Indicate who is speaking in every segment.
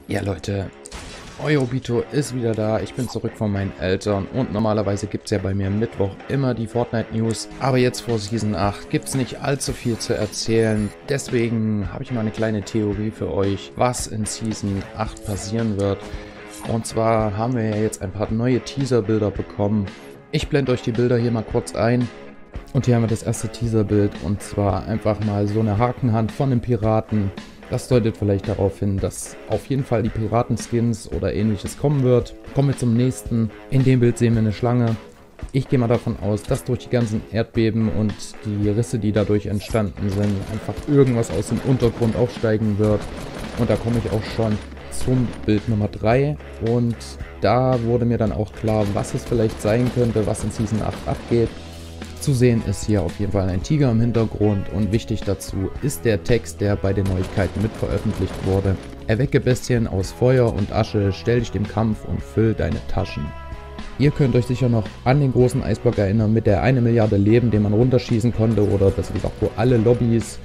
Speaker 1: Ja Leute, euer Obito ist wieder da. Ich bin zurück von meinen Eltern und normalerweise gibt es ja bei mir Mittwoch immer die Fortnite News. Aber jetzt vor Season 8 gibt es nicht allzu viel zu erzählen. Deswegen habe ich mal eine kleine Theorie für euch, was in Season 8 passieren wird. Und zwar haben wir ja jetzt ein paar neue Teaserbilder bekommen. Ich blende euch die Bilder hier mal kurz ein. Und hier haben wir das erste Teaserbild und zwar einfach mal so eine Hakenhand von einem Piraten. Das deutet vielleicht darauf hin, dass auf jeden Fall die Piratenskins oder ähnliches kommen wird. Kommen wir zum nächsten. In dem Bild sehen wir eine Schlange. Ich gehe mal davon aus, dass durch die ganzen Erdbeben und die Risse, die dadurch entstanden sind, einfach irgendwas aus dem Untergrund aufsteigen wird. Und da komme ich auch schon zum Bild Nummer 3. Und da wurde mir dann auch klar, was es vielleicht sein könnte, was in Season 8 abgeht. Zu sehen ist hier auf jeden Fall ein Tiger im Hintergrund und wichtig dazu ist der Text, der bei den Neuigkeiten mit veröffentlicht wurde. Erwecke Bestien aus Feuer und Asche, stell dich dem Kampf und füll deine Taschen. Ihr könnt euch sicher noch an den großen Eisblock erinnern mit der 1 Milliarde Leben, den man runterschießen konnte oder besser gesagt, wo alle Lobbys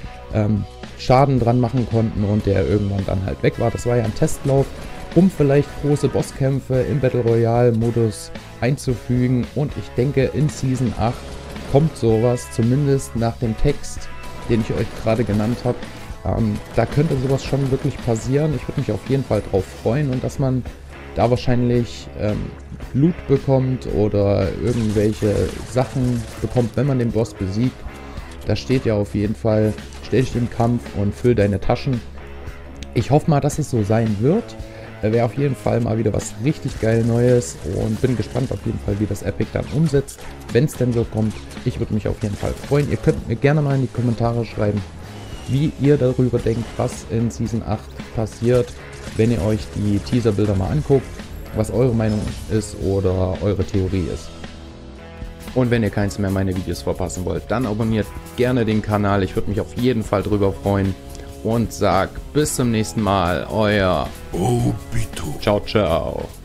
Speaker 1: Schaden dran machen konnten und der irgendwann dann halt weg war. Das war ja ein Testlauf, um vielleicht große Bosskämpfe im Battle Royale Modus einzufügen und ich denke in Season 8 kommt sowas, zumindest nach dem Text, den ich euch gerade genannt habe. Da könnte sowas schon wirklich passieren. Ich würde mich auf jeden Fall drauf freuen und dass man da wahrscheinlich Loot bekommt oder irgendwelche Sachen bekommt, wenn man den Boss besiegt. Da steht ja auf jeden Fall, stell dich im Kampf und füll deine Taschen. Ich hoffe mal, dass es so sein wird. Wäre auf jeden Fall mal wieder was richtig geil Neues und bin gespannt auf jeden Fall, wie das Epic dann umsetzt, wenn es denn so kommt. Ich würde mich auf jeden Fall freuen. Ihr könnt mir gerne mal in die Kommentare schreiben, wie ihr darüber denkt, was in Season 8 passiert, wenn ihr euch die Teaserbilder mal anguckt, was eure Meinung ist oder eure Theorie ist. Und wenn ihr keins mehr meine Videos verpassen wollt, dann abonniert gerne den Kanal. Ich würde mich auf jeden Fall drüber freuen. Und sag bis zum nächsten Mal, euer
Speaker 2: Obito.
Speaker 1: Ciao, ciao.